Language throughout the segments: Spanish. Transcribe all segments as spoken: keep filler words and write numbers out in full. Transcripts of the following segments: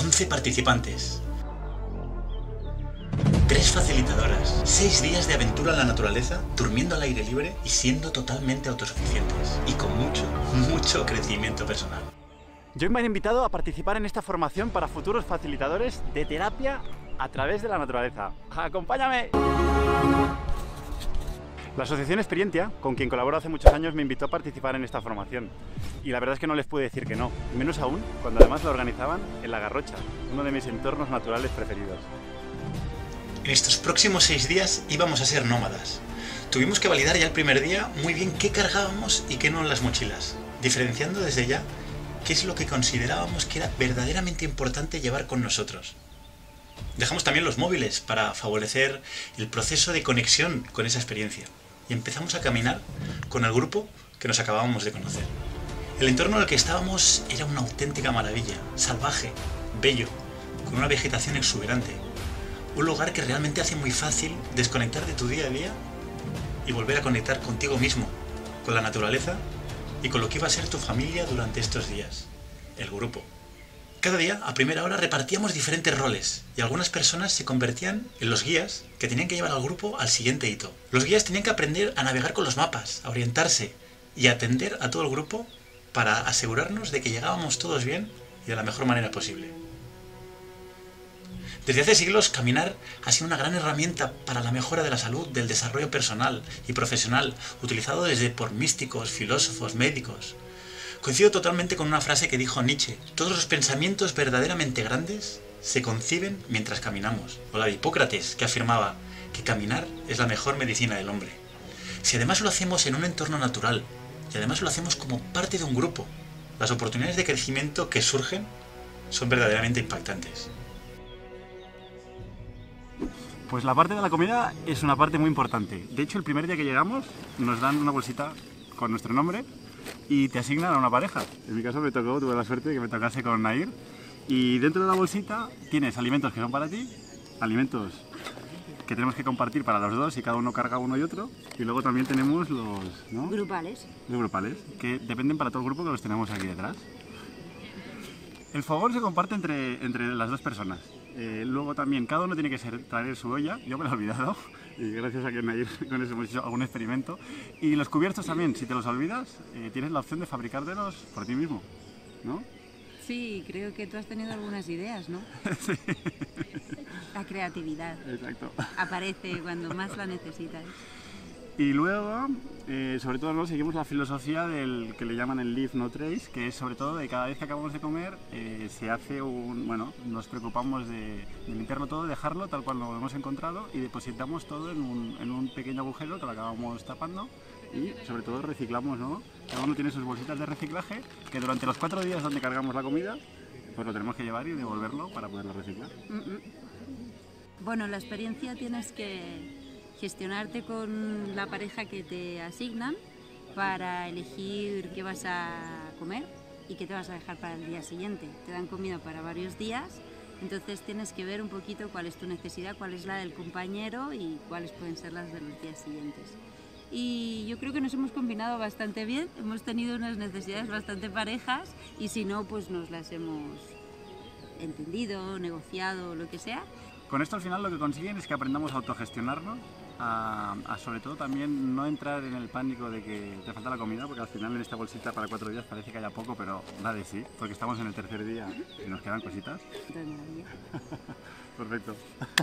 once participantes, tres facilitadoras, seis días de aventura en la naturaleza, durmiendo al aire libre y siendo totalmente autosuficientes y con mucho, mucho crecimiento personal. Yo me han invitado a participar en esta formación para futuros facilitadores de terapia a través de la naturaleza. ¡Acompáñame! La Asociación Experientia, con quien colaboro hace muchos años, me invitó a participar en esta formación. Y la verdad es que no les pude decir que no, menos aún cuando además la organizaban en La Garrocha, uno de mis entornos naturales preferidos. En estos próximos seis días íbamos a ser nómadas. Tuvimos que validar ya el primer día muy bien qué cargábamos y qué no en las mochilas, diferenciando desde ya qué es lo que considerábamos que era verdaderamente importante llevar con nosotros. Dejamos también los móviles para favorecer el proceso de conexión con esa experiencia y empezamos a caminar con el grupo que nos acabábamos de conocer. El entorno en el que estábamos era una auténtica maravilla, salvaje, bello, con una vegetación exuberante. Un lugar que realmente hace muy fácil desconectar de tu día a día y volver a conectar contigo mismo, con la naturaleza y con lo que iba a ser tu familia durante estos días, el grupo. Cada día, a primera hora, repartíamos diferentes roles y algunas personas se convertían en los guías que tenían que llevar al grupo al siguiente hito. Los guías tenían que aprender a navegar con los mapas, a orientarse y a atender a todo el grupo para asegurarnos de que llegábamos todos bien y de la mejor manera posible. Desde hace siglos, caminar ha sido una gran herramienta para la mejora de la salud, del desarrollo personal y profesional, utilizado desde por místicos, filósofos, médicos. Coincido totalmente con una frase que dijo Nietzsche: todos los pensamientos verdaderamente grandes se conciben mientras caminamos. O la de Hipócrates, que afirmaba que caminar es la mejor medicina del hombre. Si además lo hacemos en un entorno natural y además lo hacemos como parte de un grupo, las oportunidades de crecimiento que surgen son verdaderamente impactantes. Pues la parte de la comida es una parte muy importante. De hecho, el primer día que llegamos nos dan una bolsita con nuestro nombre y te asignan a una pareja. En mi caso me tocó, tuve la suerte de que me tocase con Nair. Y dentro de la bolsita tienes alimentos que son para ti, alimentos que tenemos que compartir para los dos y cada uno carga uno y otro. Y luego también tenemos los, ¿no? Grupales. Los grupales, que dependen para todo el grupo, que los tenemos aquí detrás. El fogón se comparte entre, entre las dos personas. Eh, luego también cada uno tiene que ser, traer su olla, yo me lo he olvidado y gracias a que Nair con eso hemos hecho algún experimento. Y los cubiertos también, si te los olvidas, eh, tienes la opción de fabricártelos por ti mismo, ¿no? Sí, creo que tú has tenido algunas ideas, ¿no? Sí. La creatividad. Exacto. Aparece cuando más la necesitas. Y luego, eh, sobre todo, ¿no?, seguimos la filosofía del que le llaman el Live No Trace, que es sobre todo de cada vez que acabamos de comer, eh, se hace un, bueno, nos preocupamos de, de limpiarlo todo, dejarlo tal cual lo hemos encontrado y depositamos todo en un, en un pequeño agujero que lo acabamos tapando y sobre todo reciclamos, ¿no? Cada uno tiene sus bolsitas de reciclaje que durante los cuatro días donde cargamos la comida, pues lo tenemos que llevar y devolverlo para poderlo reciclar. Mm-mm. Bueno, la experiencia tienes que gestionarte con la pareja que te asignan para elegir qué vas a comer y qué te vas a dejar para el día siguiente. Te dan comida para varios días, entonces tienes que ver un poquito cuál es tu necesidad, cuál es la del compañero y cuáles pueden ser las de los días siguientes. Y yo creo que nos hemos combinado bastante bien, hemos tenido unas necesidades bastante parejas y si no, pues nos las hemos entendido, negociado, lo que sea. Con esto al final lo que consiguen es que aprendamos a autogestionarnos, a, a sobre todo también no entrar en el pánico de que te falta la comida, porque al final en esta bolsita para cuatro días parece que haya poco, pero nada de sí, porque estamos en el tercer día y nos quedan cositas. De maravilla. Perfecto.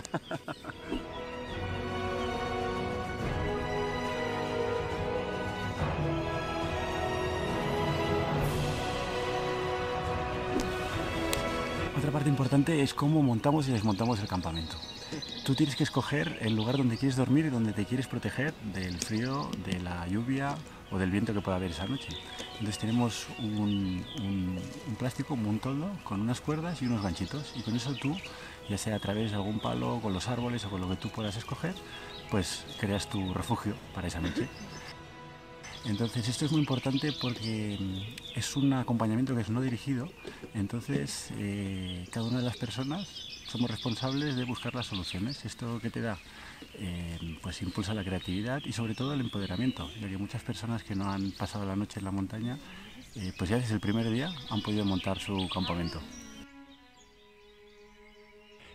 Otra parte importante es cómo montamos y desmontamos el campamento. Tú tienes que escoger el lugar donde quieres dormir y donde te quieres proteger del frío, de la lluvia o del viento que pueda haber esa noche. Entonces tenemos un, un, un plástico, un toldo con unas cuerdas y unos ganchitos y con eso tú, ya sea a través de algún palo, con los árboles o con lo que tú puedas escoger, pues creas tu refugio para esa noche. Entonces esto es muy importante porque es un acompañamiento que es no dirigido, entonces eh, cada una de las personas somos responsables de buscar las soluciones. Esto que te da, eh, pues impulsa la creatividad y sobre todo el empoderamiento, ya que muchas personas que no han pasado la noche en la montaña, eh, pues ya desde el primer día han podido montar su campamento.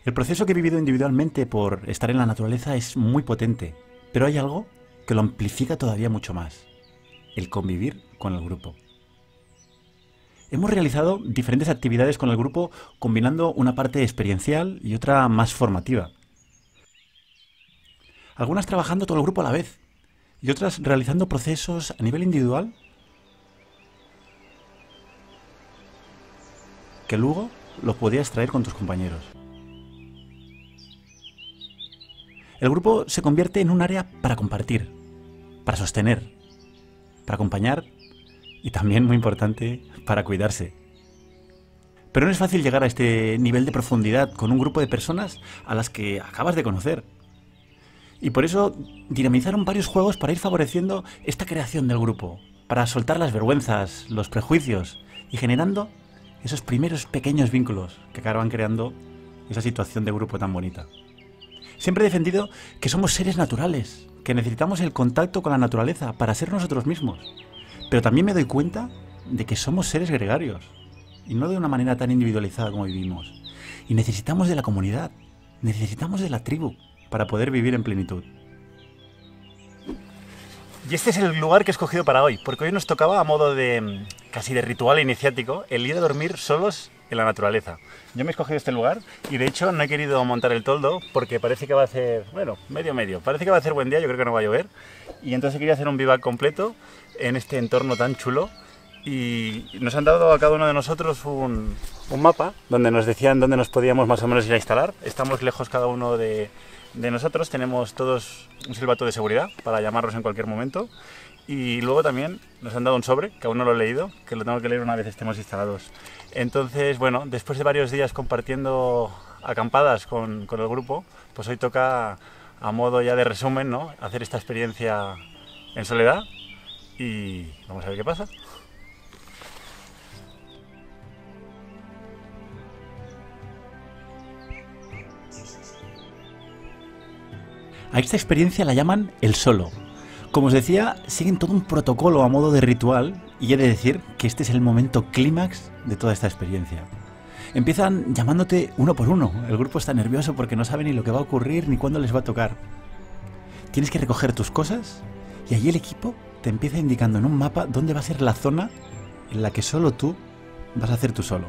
El proceso que he vivido individualmente por estar en la naturaleza es muy potente, pero hay algo que lo amplifica todavía mucho más: el convivir con el grupo. Hemos realizado diferentes actividades con el grupo combinando una parte experiencial y otra más formativa. Algunas trabajando todo el grupo a la vez y otras realizando procesos a nivel individual que luego los podías traer con tus compañeros. El grupo se convierte en un área para compartir, para sostener, para acompañar y también, muy importante, para cuidarse. Pero no es fácil llegar a este nivel de profundidad con un grupo de personas a las que acabas de conocer. Y por eso dinamizaron varios juegos para ir favoreciendo esta creación del grupo, para soltar las vergüenzas, los prejuicios y generando esos primeros pequeños vínculos que acaban creando esa situación de grupo tan bonita. Siempre he defendido que somos seres naturales, que necesitamos el contacto con la naturaleza para ser nosotros mismos. Pero también me doy cuenta de que somos seres gregarios, y no de una manera tan individualizada como vivimos. Y necesitamos de la comunidad, necesitamos de la tribu para poder vivir en plenitud. Y este es el lugar que he escogido para hoy, porque hoy nos tocaba, a modo de casi de ritual iniciático, el ir a dormir solos en la naturaleza. Yo me he escogido este lugar y de hecho no he querido montar el toldo porque parece que va a hacer, bueno, medio medio, parece que va a hacer buen día, yo creo que no va a llover, y entonces quería hacer un vivac completo en este entorno tan chulo. Y nos han dado a cada uno de nosotros un, un mapa donde nos decían dónde nos podíamos más o menos ir a instalar. Estamos lejos cada uno de, de nosotros, tenemos todos un silbato de seguridad para llamarlos en cualquier momento. Y luego también nos han dado un sobre, que aún no lo he leído, que lo tengo que leer una vez estemos instalados. Entonces, bueno, después de varios días compartiendo acampadas con, con el grupo, pues hoy toca, a modo ya de resumen, ¿no?, hacer esta experiencia en soledad y vamos a ver qué pasa. A esta experiencia la llaman el solo. Como os decía, siguen todo un protocolo a modo de ritual y he de decir que este es el momento clímax de toda esta experiencia. Empiezan llamándote uno por uno. El grupo está nervioso porque no sabe ni lo que va a ocurrir ni cuándo les va a tocar. Tienes que recoger tus cosas y allí el equipo te empieza indicando en un mapa dónde va a ser la zona en la que solo tú vas a hacer tú solo.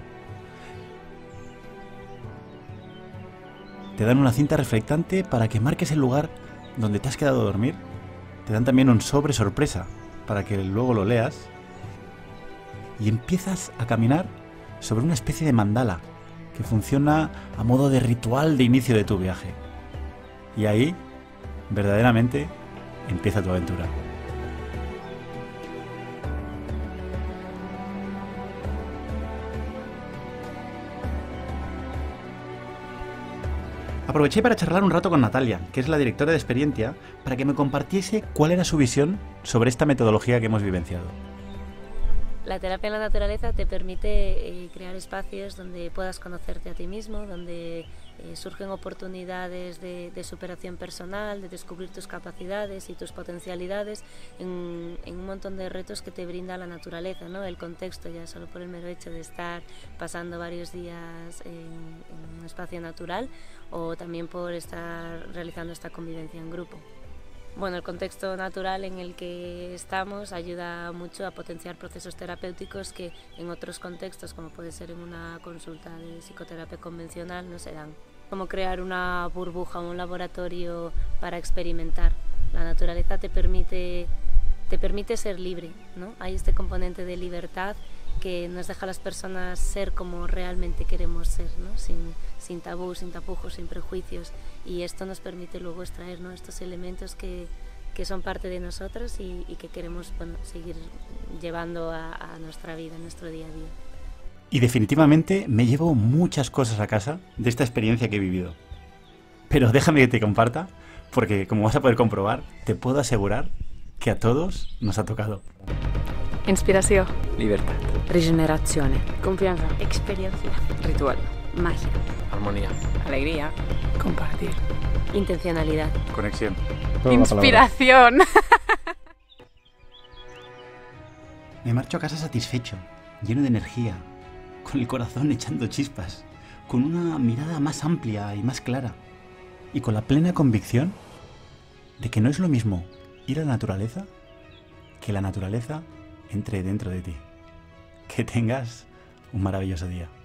Te dan una cinta reflectante para que marques el lugar donde te has quedado a dormir. Te dan también un sobre sorpresa para que luego lo leas. Y empiezas a caminar sobre una especie de mandala que funciona a modo de ritual de inicio de tu viaje. Y ahí, verdaderamente, empieza tu aventura. Aproveché para charlar un rato con Natalia, que es la directora de Experiencia, para que me compartiese cuál era su visión sobre esta metodología que hemos vivenciado. La terapia en la naturaleza te permite eh, crear espacios donde puedas conocerte a ti mismo, donde eh, surgen oportunidades de, de superación personal, de descubrir tus capacidades y tus potencialidades en, en un montón de retos que te brinda la naturaleza, ¿no? El contexto, ya solo por el mero hecho de estar pasando varios días en, en un espacio natural, o también por estar realizando esta convivencia en grupo. Bueno, el contexto natural en el que estamos ayuda mucho a potenciar procesos terapéuticos que en otros contextos, como puede ser en una consulta de psicoterapia convencional, no se dan. Como crear una burbuja o un laboratorio para experimentar. La naturaleza te permite, te permite ser libre, ¿no? Hay este componente de libertad que nos deja a las personas ser como realmente queremos ser, ¿no? Sin, sin tabús, sin tapujos, sin prejuicios, y esto nos permite luego extraer, ¿no?, estos elementos que, que son parte de nosotros y, y que queremos, bueno, seguir llevando a, a nuestra vida, a nuestro día a día. Y definitivamente me llevo muchas cosas a casa de esta experiencia que he vivido. Pero déjame que te comparta, porque como vas a poder comprobar, te puedo asegurar que a todos nos ha tocado. Inspiració. Libertad. Regenerazione. Confianza. Experiencia. Ritual. Magia. Armonía. Alegría. Compartir. Intencionalidad. Conexión. Inspiración. Me marcho a casa satisfecho, lleno de energía, con el corazón echando chispas, con una mirada más amplia y más clara, y con la plena convicción de que no es lo mismo ir a la naturaleza que la naturaleza entre dentro de ti. Que tengas un maravilloso día.